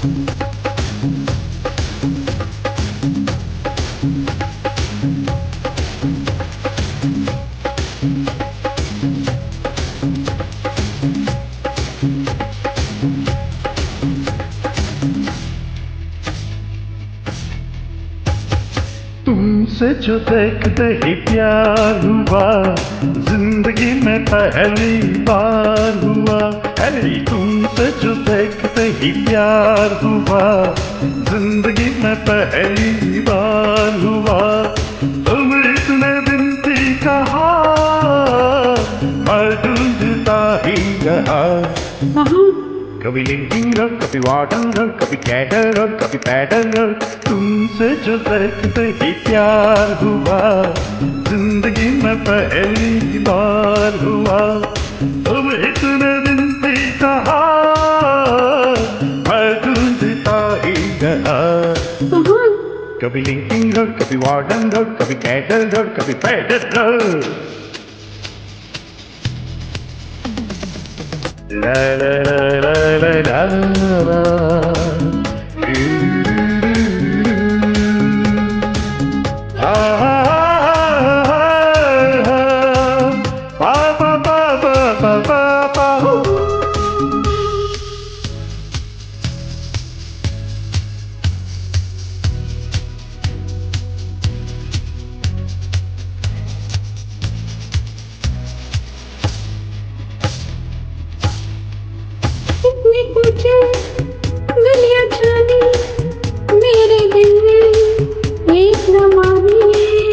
तुमसे जो देखते ही प्यार हुआ, जिंदगी में पहली बार हुआ। तुमसे जो देखते ही प्यार हुआ, जिंदगी में पहली बार हुआ। तुम इतने दिन थी कहा, मैं ढूंढता ही रहा। कभी लिंकिंग रोड, कभी वाटर रोड, कभी कैटर रोड, कभी पैडल रोड। तुमसे जो देखते ही प्यार हुआ, जिंदगी में पहली बार हुआ। तुम इतने दिन थी कहा, मैं ढूंढता ही रहा। कभी लिंकिंग रोड, कभी वाटर रोड, कभी कैटर रोड, कभी Peddar Road. La la la la la la la. गलियां जानी मेरे दिल में एक न मानी।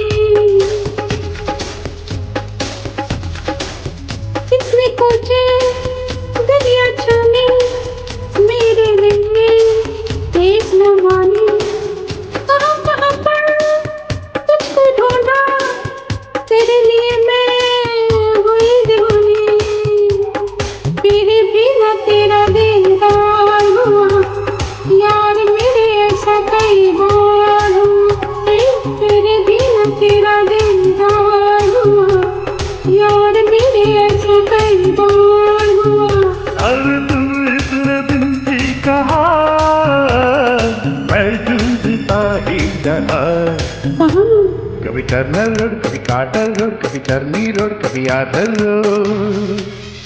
कितने पूछे गलियां जानी मेरे दिल में एक न मानी। कहाँ कहाँ पर तुझको ढूंढा, तेरे लिए मैं हुई दीवानी। मेरे भी न तेरा दीदार हुआ, यार मेरे ऐसा कई बार हुआ। मेरे भी न तेरा दीदार हुआ, यार मेरे ऐसा कई बार हुआ। अरे तुम इतने दिन थी कहा, मैं ढूंढता ही रहा। कभी टर्नर रोड, कभी कार्टर रोड, कभी टर्नी रोड, कभी आदर रोड।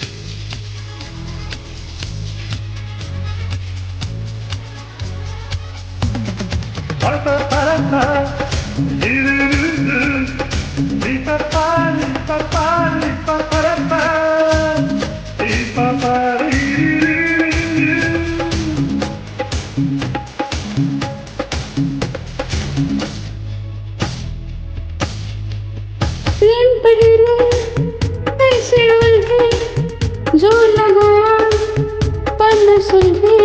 प्रेम पहले ऐसे उलझे, जो लगाया पर न सुलझे।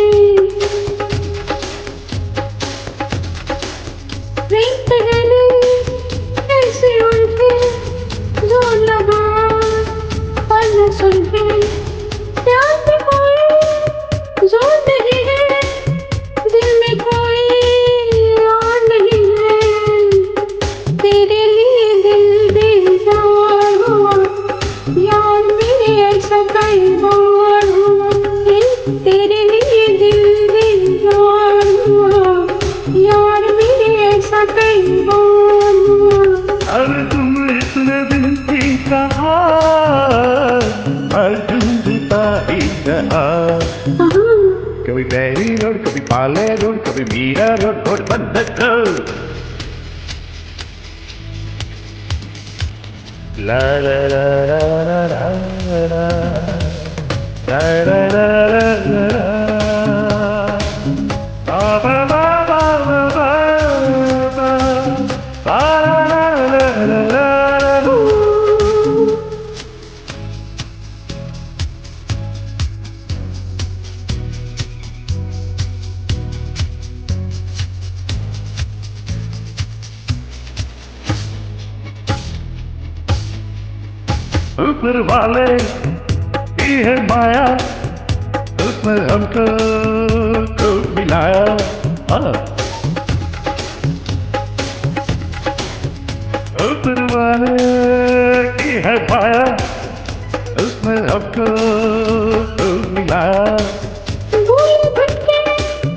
प्रेम पहले ऐसे उलझे, जो लगाया पर न सुलझे। प्यार में कोई जोर नहीं है, दिल में कोई और नहीं है। तेरे लिए दिल बेजार हुआ, यार मेरे ऐसा कई बार हुआ। तेरे लिए दिल बेजार हुआ, यार मेरे ऐसा कई बार हुआ। अरे तुम इतने दिन थी कहा, मैं ढूंढता ही रहा। कभी बैरी रोड, कभी पाले रोड, कभी मीरा रोड, रोड बंद road. La la la la la la la la la la la la la. Ba ba ba ba ba ba ba. Ba la la la la la la. ऊपर वाले की है माया, उसने हमको तो मिलाया। ऊपर वाले की है माया, उसने हमको तो मिलाया। भूल भटके